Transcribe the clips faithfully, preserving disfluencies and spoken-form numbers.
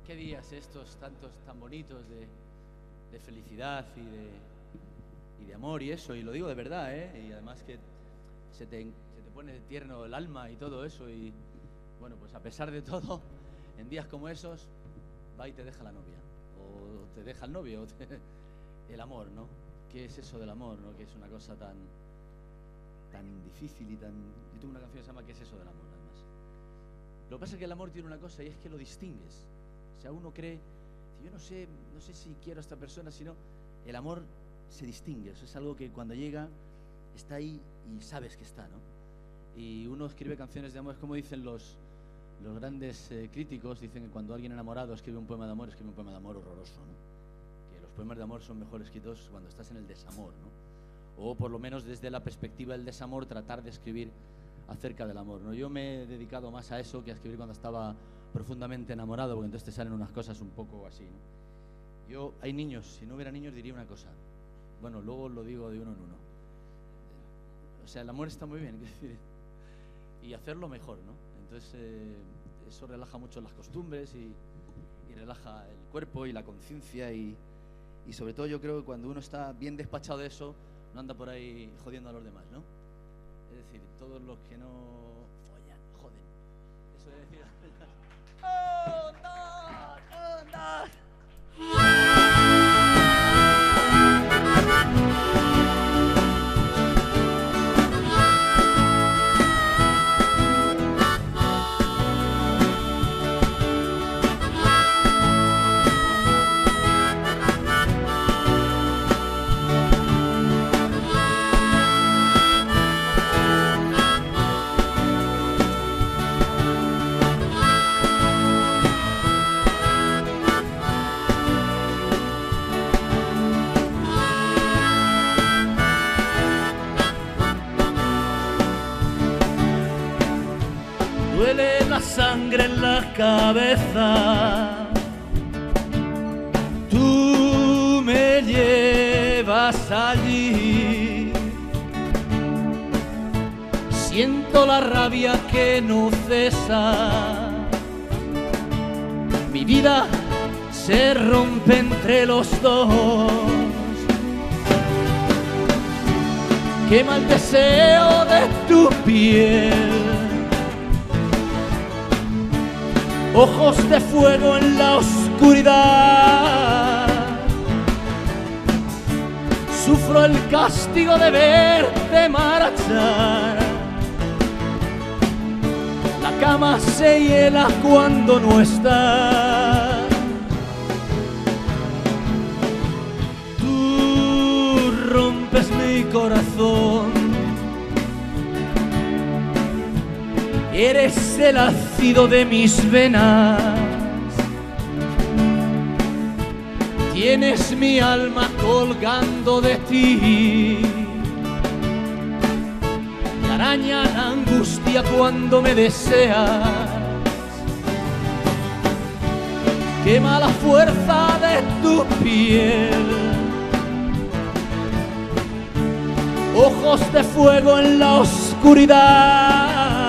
qué días estos tantos tan bonitos de, de felicidad y de, y de amor y eso, y lo digo de verdad, ¿eh? Y además que se te, se te pone tierno el alma y todo eso, y bueno, pues a pesar de todo, en días como esos, va y te deja la novia, o te deja el novio, o te, el amor, ¿no? ¿Qué es eso del amor, no? Que es una cosa tan, tan difícil y tan... Yo tengo una canción que se llama ¿Qué es eso del amor? Además, lo que pasa es que el amor tiene una cosa, y es que lo distingues. O sea, uno cree, yo no sé, no sé si quiero a esta persona, sino el amor se distingue. Eso es algo que cuando llega está ahí y sabes que está, ¿no? Y uno escribe canciones de amor, es como dicen los, los grandes eh, críticos, dicen que cuando alguien enamorado escribe un poema de amor, escribe un poema de amor horroroso, ¿no? Que los poemas de amor son mejor escritos cuando estás en el desamor, ¿no? O por lo menos desde la perspectiva del desamor tratar de escribir acerca del amor, ¿no? Yo me he dedicado más a eso que a escribir cuando estaba profundamente enamorado, porque entonces te salen unas cosas un poco así, ¿no? Yo, hay niños, si no hubiera niños diría una cosa, bueno, luego lo digo de uno en uno. O sea, el amor está muy bien, es decir, y hacerlo mejor, ¿no? Entonces eh, eso relaja mucho las costumbres y, y relaja el cuerpo y la conciencia, y, y sobre todo yo creo que cuando uno está bien despachado de eso, no anda por ahí jodiendo a los demás, ¿no? Es decir, todos los que no follan, joden. Eso de decir... ¡Oh, no! ¡Oh, no! Duele la sangre en la cabeza, tú me llevas allí. Siento la rabia que no cesa, mi vida se rompe entre los dos. Quema el deseo de tu piel, ojos de fuego en la oscuridad. Sufro el castigo de verte marchar. La cama se hiela cuando no estás. Tú rompes mi corazón. Eres el ácido de mis venas. Tienes mi alma colgando de ti. Me araña la angustia cuando me deseas. Quema la fuerza de tu piel. Ojos de fuego en la oscuridad.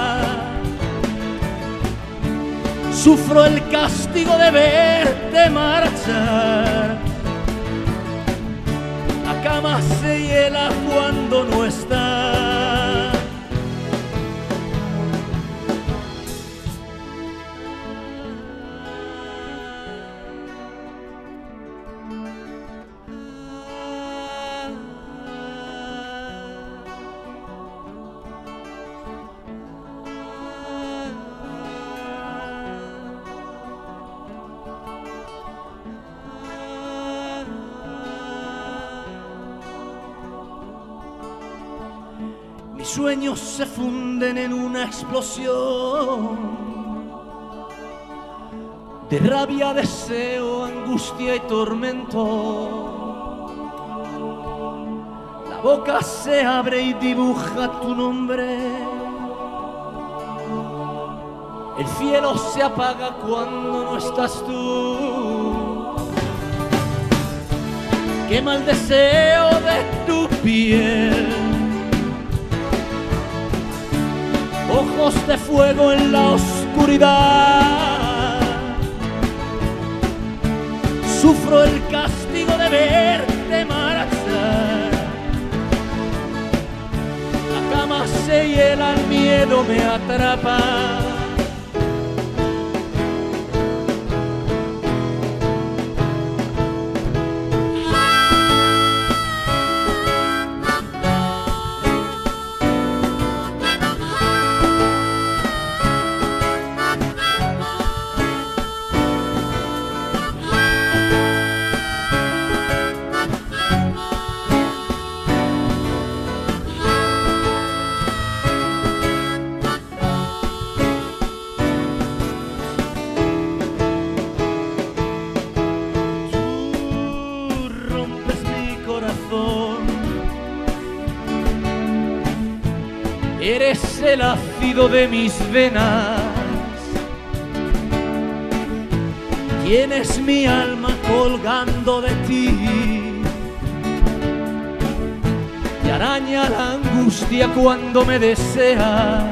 Sufro el castigo de verte marchar. La cama se hiela cuando no estás. Mis sueños se funden en una explosión de rabia, deseo, angustia y tormento. La boca se abre y dibuja tu nombre. El cielo se apaga cuando no estás tú. Quema el deseo de tu piel. Ojos de fuego en la oscuridad. sufro el castigo de verte marchar. La cama se hiela, el miedo me atrapa. Eres el ácido de mis venas, tienes mi alma colgando de ti. Te araña la angustia cuando me deseas.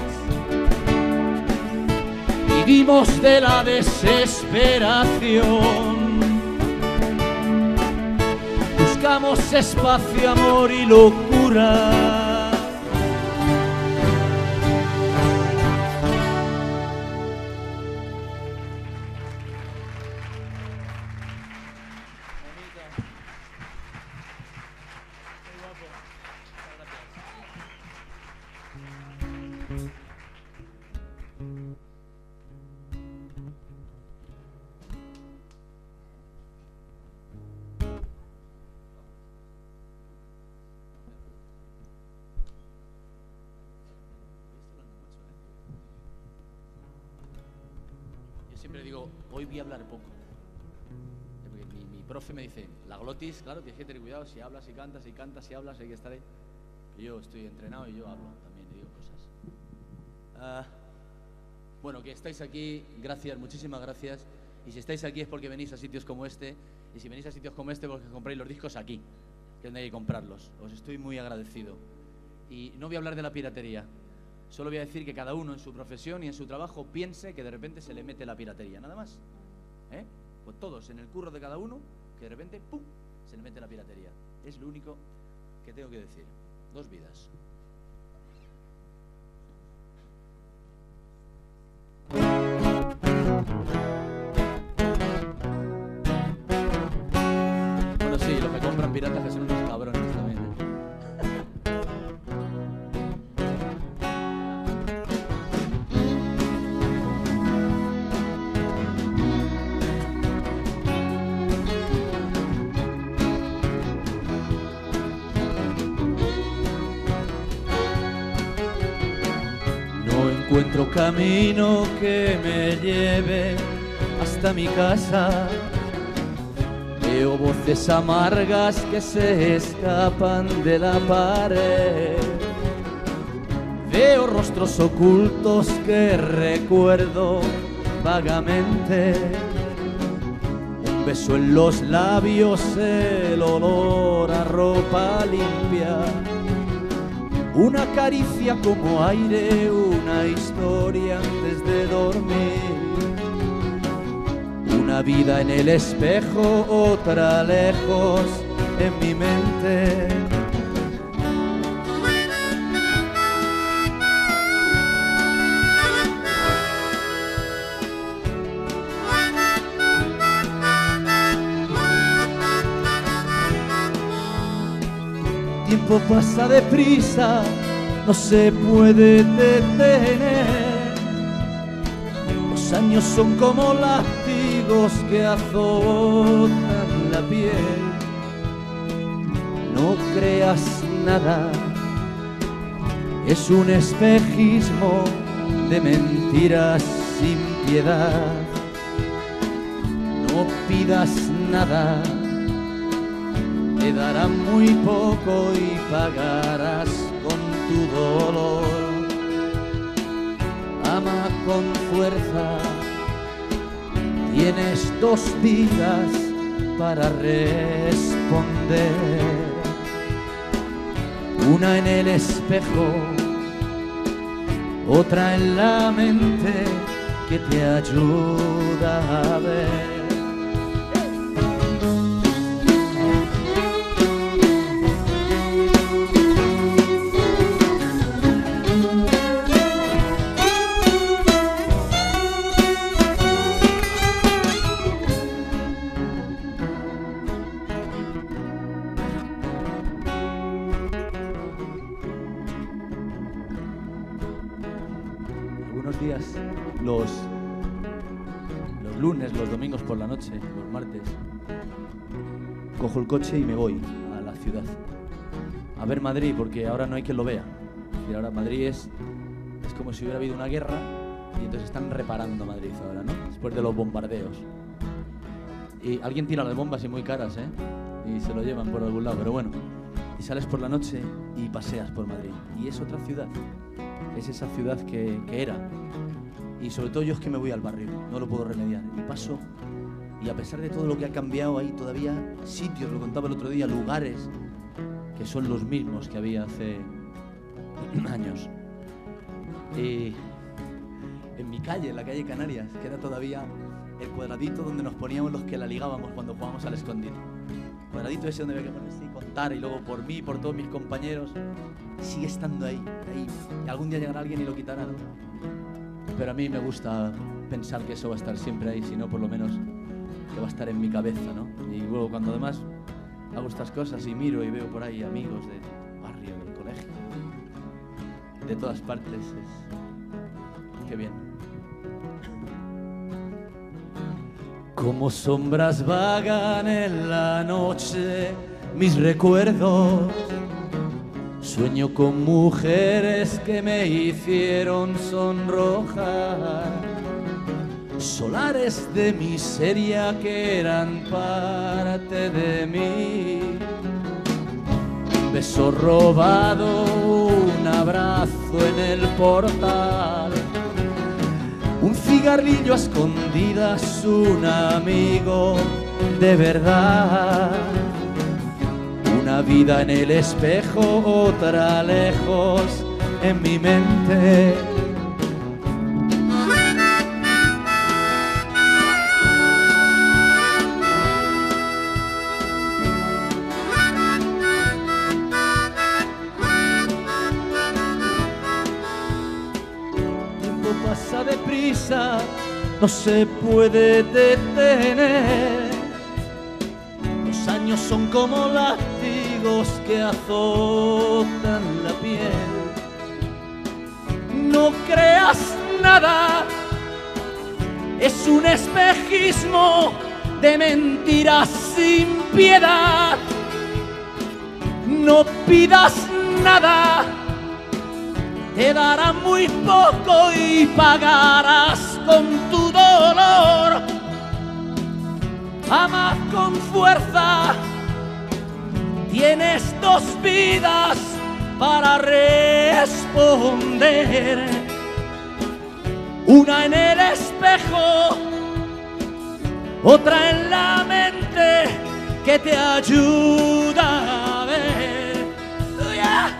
Vivimos de la desesperación. Buscamos espacio, amor y locura. Siempre digo, hoy voy a hablar poco. Porque mi, mi profe me dice, la glotis, claro, tienes que tener cuidado, si hablas y cantas, si cantas y hablas, hay que estar ahí. Y yo estoy entrenado y yo hablo también, y digo cosas. Uh, bueno, que estáis aquí, gracias, muchísimas gracias. Y si estáis aquí es porque venís a sitios como este, y si venís a sitios como este porque compráis los discos aquí, que es donde hay que comprarlos. Os estoy muy agradecido. Y no voy a hablar de la piratería. Solo voy a decir que cada uno en su profesión y en su trabajo piense que de repente se le mete la piratería, nada más. ¿Eh? Pues todos en el curro de cada uno, que de repente, ¡pum!, se le mete la piratería. Es lo único que tengo que decir. Dos vidas. Bueno, sí, los que compran piratas que son unos cabrones también, ¿eh? Encuentro camino que me lleve hasta mi casa. Veo voces amargas que se escapan de la pared. Veo rostros ocultos que recuerdo vagamente. Un beso en los labios, el olor a ropa limpia. Una caricia como aire, una historia antes de dormir. Una vida en el espejo, otra lejos en mi mente. El tiempo pasa deprisa, no se puede detener. Los años son como látigos que azotan la piel. No creas nada, es un espejismo de mentiras sin piedad. No pidas nada, te darán muy poco y pagarás con tu dolor. Ama con fuerza, tienes dos vidas para responder. Una en el espejo, otra en la mente que te ayuda a ver. unos días, los, los lunes, los domingos por la noche, los martes, cojo el coche y me voy a la ciudad a ver Madrid, porque ahora no hay quien lo vea. Y ahora Madrid es, es como si hubiera habido una guerra y entonces están reparando Madrid ahora, ¿no? Después de los bombardeos. Y alguien tira las bombas y muy caras, ¿eh? Y se lo llevan por algún lado, pero bueno. Y sales por la noche y paseas por Madrid. Y es otra ciudad. Es esa ciudad que, que era. Y sobre todo yo es que me voy al barrio, no lo puedo remediar. Y paso, y a pesar de todo lo que ha cambiado, hay todavía sitios, lo contaba el otro día, lugares que son los mismos que había hace años. Y en mi calle, en la calle Canarias, queda todavía el cuadradito donde nos poníamos los que la ligábamos cuando jugábamos al escondite. El cuadradito ese donde había que ponerse y contar, y luego por mí, por todos mis compañeros, sigue estando ahí, ahí. Y algún día llegará alguien y lo quitará, ¿no? Pero a mí me gusta pensar que eso va a estar siempre ahí, si no, por lo menos que va a estar en mi cabeza, ¿no? Y luego cuando además hago estas cosas y miro y veo por ahí amigos del barrio, del colegio, de todas partes, es... qué bien. Como sombras vagan en la noche mis recuerdos, sueño con mujeres que me hicieron sonrojar, solares de miseria que eran parte de mí. Un beso robado, un abrazo en el portal, un cigarrillo a escondidas, un amigo de verdad. Una vida en el espejo, otra lejos en mi mente. Pasa deprisa, no se puede detener. Los años son como látigos que azotan la piel. No creas nada, es un espejismo de mentiras sin piedad. No pidas nada, te dará muy poco y pagarás con tu dolor. Ama con fuerza, tienes dos vidas para responder. Una en el espejo, otra en la mente que te ayuda a ver. ¡Yeah!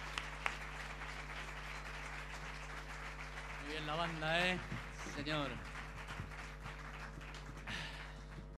Muy bien la banda, ¿eh? Señor.